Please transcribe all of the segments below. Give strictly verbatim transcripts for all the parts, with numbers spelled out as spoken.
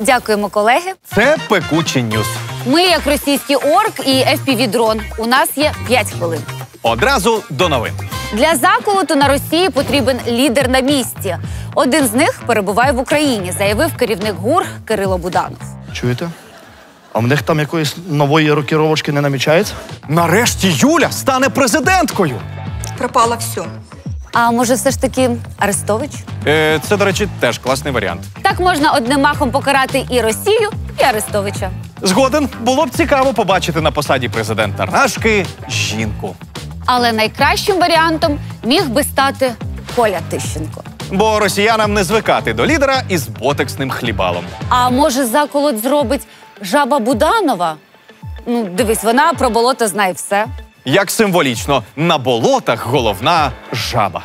Дякуємо, колеги. Це Пекучі Ньюс. Ми, як російський орк і еф пі ві-дрон, у нас є п'ять хвилин. Одразу до новин. Для заколоту на Росії потрібен лідер на місці. Один з них перебуває в Україні, заявив керівник ГУР Кирило Буданов. Чуєте? А в них там якоїсь нової рокіровочки не намічається? Нарешті Юля стане президенткою. Пропало все. А може все ж таки Арестович? Е, це, до речі, теж класний варіант. Так можна одним махом покарати і Росію, і Арестовича. Згоден, було б цікаво побачити на посаді президента Рашки жінку. Але найкращим варіантом міг би стати Коля Тищенко. Бо росіянам не звикати до лідера із ботексним хлібалом. А може заколот зробить жаба Буданова? Ну, дивись, вона про болото знає все. Як символічно, на болотах головна жаба.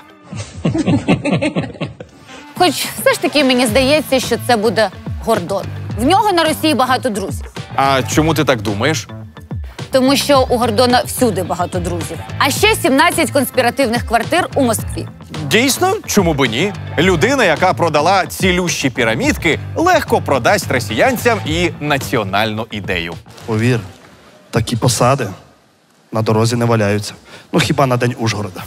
Хоч все ж таки мені здається, що це буде Гордон. В нього на Росії багато друзів. А чому ти так думаєш? Тому що у Гордона всюди багато друзів. А ще сімнадцять конспіративних квартир у Москві. Дійсно, чому би ні? Людина, яка продала цілющі пірамідки, легко продасть росіянцям і національну ідею. Повір, такі посади на дорозі не валяються. Ну, хіба на День Ужгорода.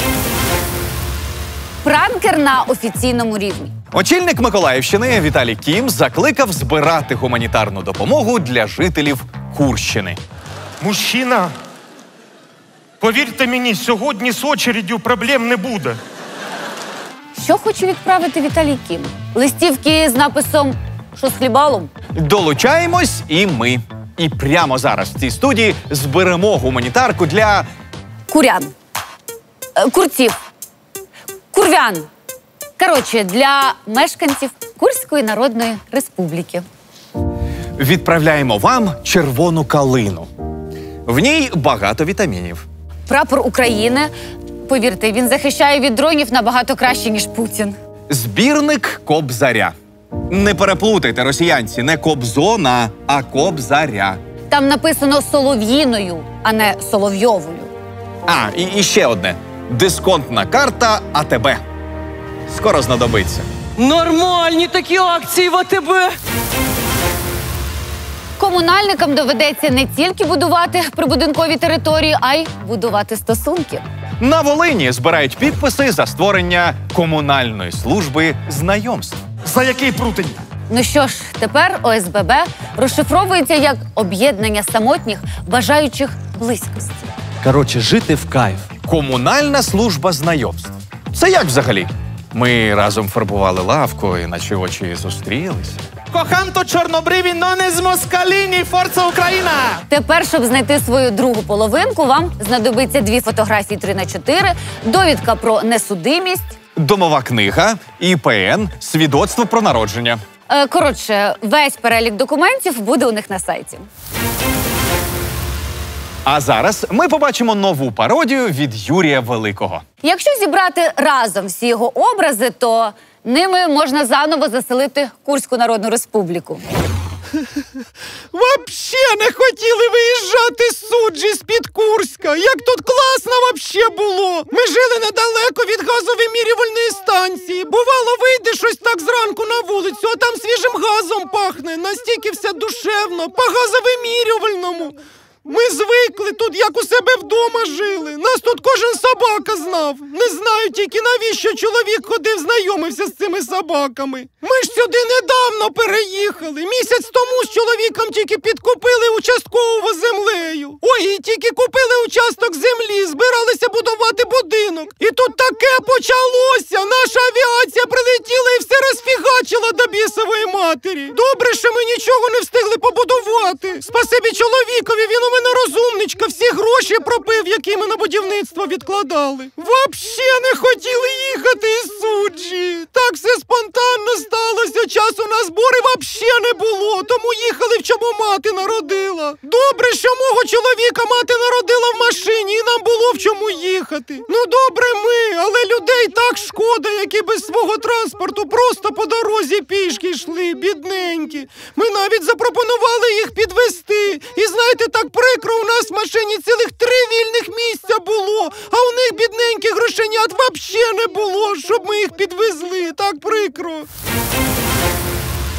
Пранкер на офіційному рівні. Очільник Миколаївщини Віталій Кім закликав збирати гуманітарну допомогу для жителів Курщини. Мужчина, повірте мені, сьогодні з очередю проблем не буде. Що хоче відправити Віталій Кім? Листівки з написом «Що з хлібалом?» Долучаємось і ми. І прямо зараз в цій студії зберемо гуманітарку для... Курян. Е, Курців. Курвян. Коротше, для мешканців Курської Народної Республіки. Відправляємо вам червону калину. В ній багато вітамінів. Прапор України. Повірте, він захищає від дронів набагато краще, ніж Путін. Збірник Кобзаря. Не переплутайте, росіянці, не Кобзона, а Кобзаря. Там написано Солов'їною, а не Соловйовою. А, і, і ще одне. Дисконтна карта А Те Бе. Скоро знадобиться. Нормальні такі акції в А Те Бе. Комунальникам доведеться не тільки будувати прибудинкові території, а й будувати стосунки. На Волині збирають підписи за створення комунальної служби знайомств. За який прутень? Ну що ж, тепер О С Б Б розшифровується як об'єднання самотніх, бажаючих близькості. Коротше, жити в кайф. Комунальна служба знайомств. Це як взагалі? Ми разом фарбували лавку, і наші очі зустрілися. Коханто чорнобриві, но не з Москаліні, Форца Україна! Тепер, щоб знайти свою другу половинку, вам знадобиться дві фотографії три на чотири, довідка про несудимість. Домова книга, І Пе Ен, свідоцтво про народження. Е, коротше, весь перелік документів буде у них на сайті. А зараз ми побачимо нову пародію від Юрія Великого. Якщо зібрати разом всі його образи, то ними можна заново заселити Курську Народну Республіку. Вообще не хотіли виїжджати з суджі з-під Курська. Як тут класно вообще було. Ми жили недалеко від газовимірювальної станції. Бувало, вийде щось так зранку на вулицю, а там свіжим газом пахне. Настільки все душевно, по газовимірювальному. Ми звикли тут, як у себе вдома жили. Нас тут кожен собака знав. Не знаю тільки, навіщо чоловік ходив, знайомився з цими собаками. Ми ж сюди недавно переїхали. Місяць тому з чоловіком тільки підкупили участкового землею. Ой, і тільки купили участок землі, збиралися будувати будинок. І тут таке почалося. Наша авіація прилетіла і все розфігачила до бісової матері. Добре, що ми нічого не встигли побудувати. Спасибі чоловікові, він у мене розумничка, всі гроші пропив, які ми на будівництво відкладали. Вообще не хотіли їхати із суджі. Так все спонтанно сталося, часу на збори вообще не було, тому їхали, в чому мати народила. Добре, що мого чоловіка мати народила в машині, і нам було в чому їхати. Ну добре ми, але людей так шкода, які без свого транспорту просто по дорозі пішки йшли, бідненькі. Ми навіть запропонували їх підвезти. І знаєте, так прикро, у нас в машині цілих три вільних місця було, а у них бідненьких грошенят вообще не було, щоб ми їх підвезли. Так прикро.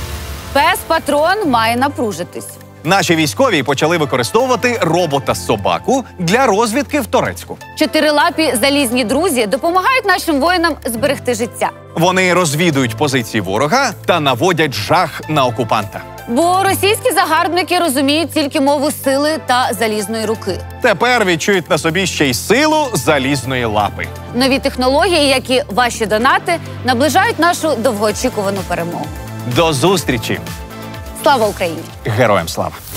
Пес-патрон має напружитись. Наші військові почали використовувати робота-собаку для розвідки в Торецьку. Чотирилапі залізні друзі допомагають нашим воїнам зберегти життя. Вони розвідують позиції ворога та наводять жах на окупанта. Бо російські загарбники розуміють тільки мову сили та залізної руки. Тепер відчують на собі ще й силу залізної лапи. Нові технології, як і ваші донати, наближають нашу довгоочікувану перемогу. До зустрічі! Слава Україні! Героям слава!